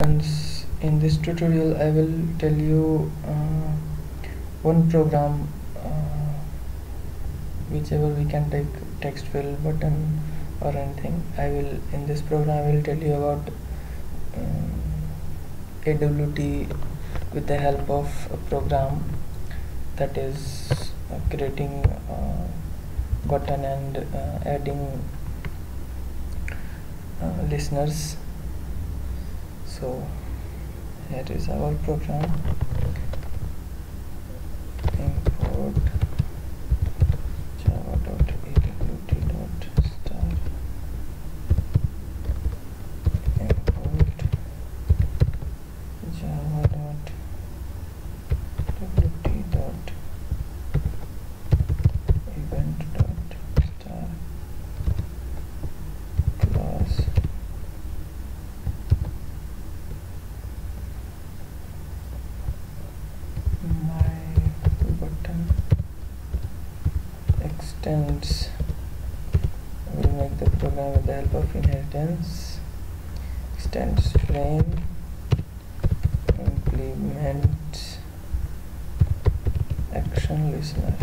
Friends, in this tutorial I will tell you one program, whichever we can take text fill button or anything. In this program I will tell you about AWT with the help of a program that is creating button and adding listeners. So here is our program. Import java.awt.star, import java.wt.event.star class my button extends. We'll make the program with the help of inheritance. Extends frame, implement action listener.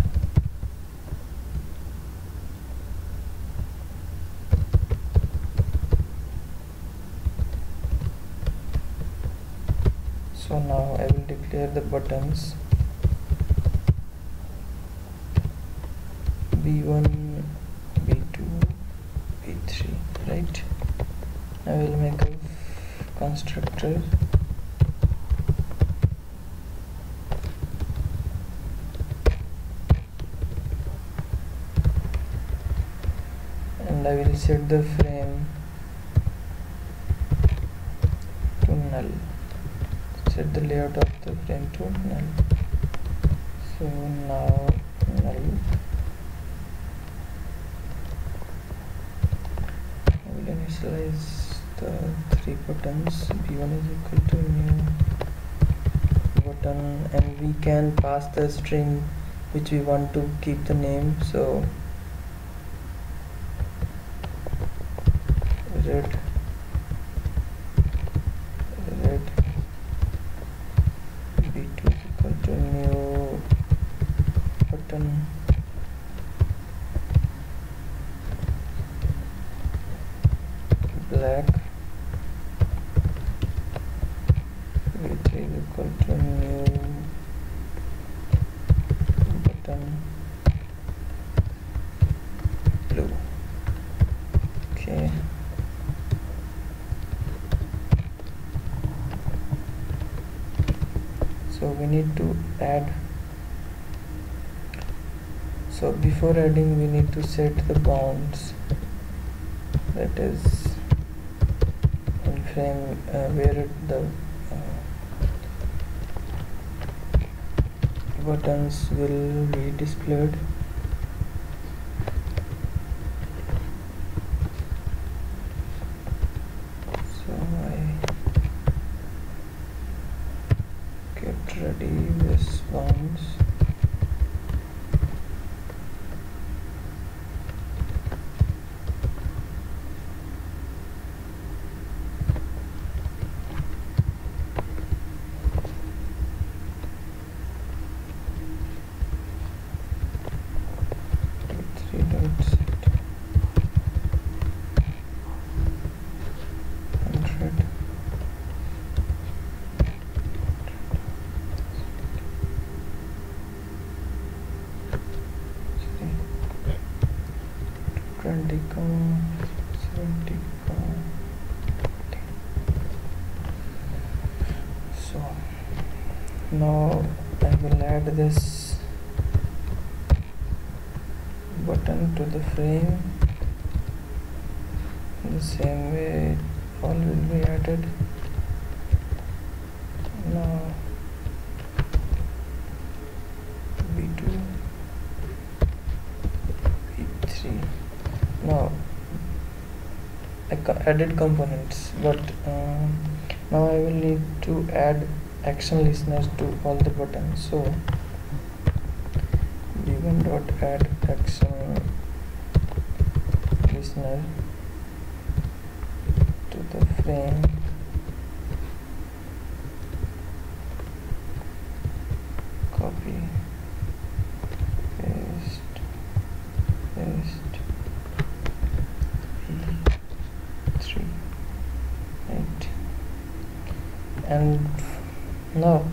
So now I will declare the buttons B1, B2, B3, right? I will make a constructor and I will set the frame to null. Set the layout of the frame to null. So now null. I will initialize the three buttons. B1 is equal to new button, and we can pass the string which we want to keep the name. So red B2 is equal to new button black, B3 is equal to new button blue. Okay. So we need to add. So before adding we need to set the bounds, that is in frame where the buttons will be displayed. So I get ready this bounds. So now I will add this button to the frame in the same way all will be added. Now B2, B3. Now I added components, but now I will need to add action listeners to all the buttons. So b1 dot add action listener to the frame And now,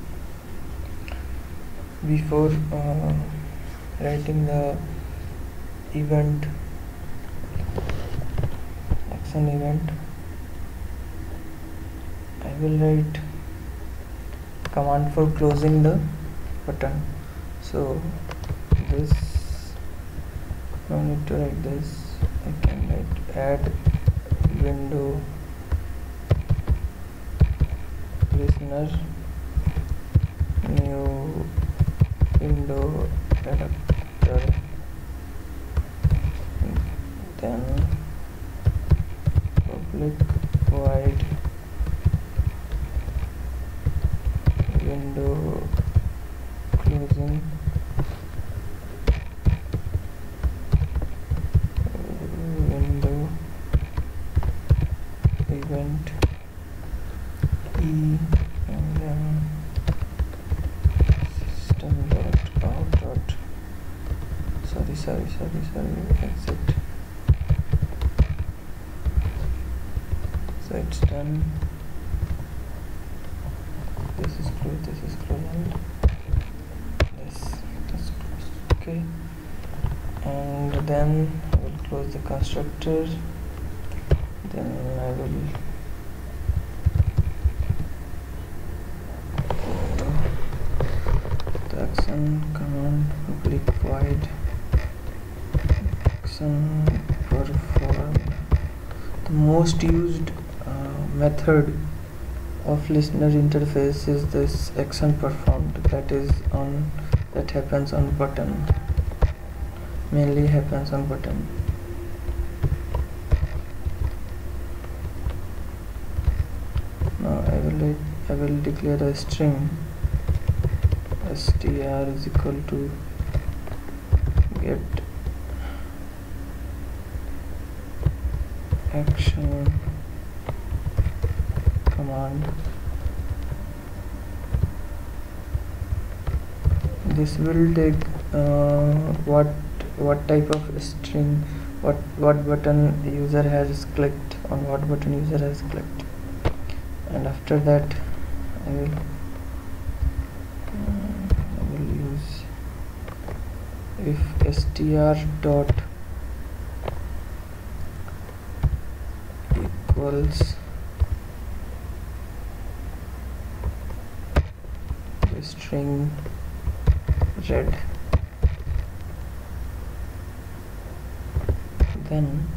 before writing the event, action event, I will write command for closing the button. So this, no need to write this. I can write add window listener, new window adapter, then public void window closing window event e, and then system dot out dot sorry exit. So it's done. This is closed, and this is closed. Okay, and then I will close the constructor. Then I will the action command public void action perform. The most used method of listener interface is this action performed, that happens on button, mainly happens on button. Now I will declare a string str is equal to get action command. This will take what type of string, what button user has clicked, on what button user has clicked, and after that I will use if str dot equals the string red, then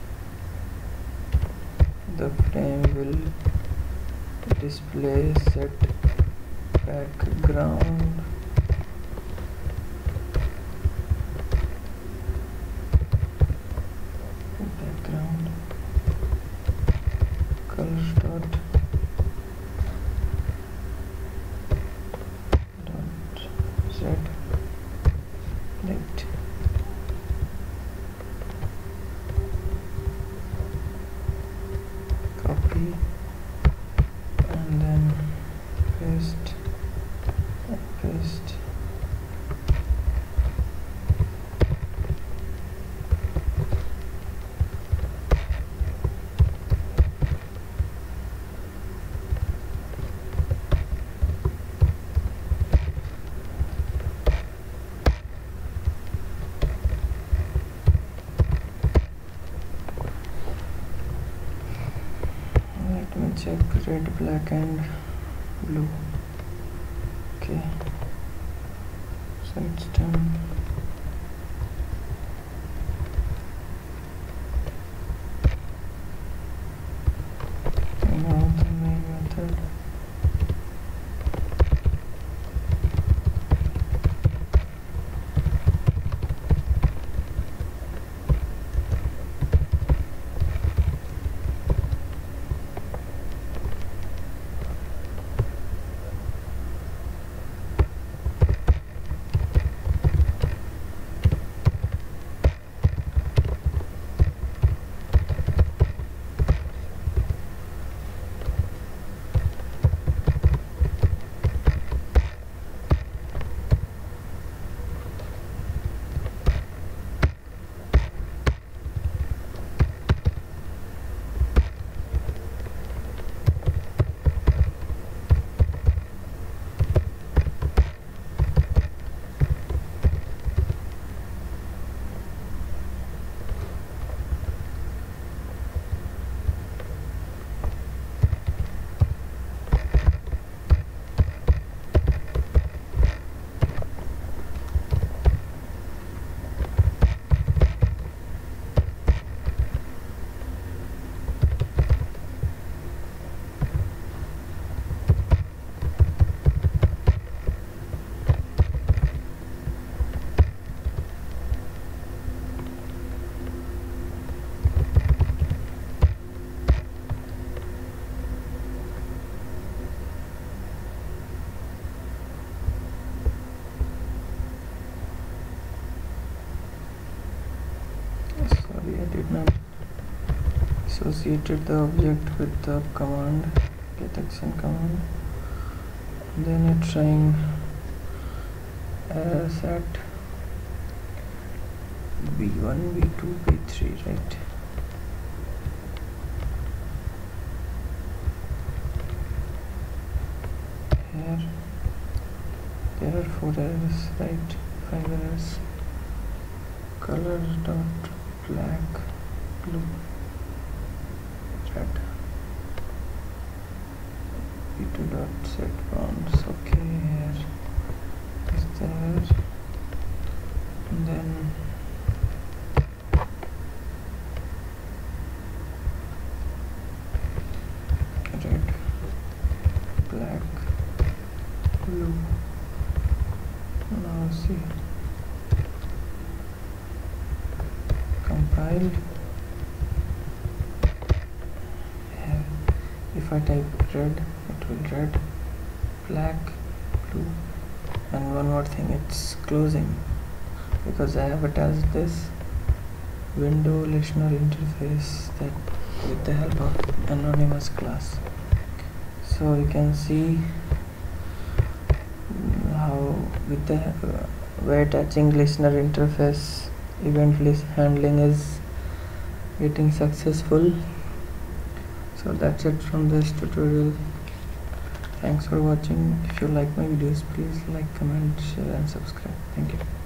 the frame will display set background colors dot set right. Copy and then paste. Let me check red, black and blue. Okay, so it's done. Now the main method. associated the object with the command getAction command. Then it's trying set b1 b2 b3, right? Here there are 4 errors, right? 5 errors. Color dot black, blue, red. b2 dot set bounds. Okay, here is there. And then red, black, blue. Now see, compile. Here, if I type red, it will red, black, blue. And one more thing, it's closing because I have attached this window listener interface that with the help of anonymous class. So you can see how with the by attaching listener interface event list handling is getting successful. So that's it from this tutorial. Thanks for watching. If you like my videos, please like, comment, share and subscribe. Thank you.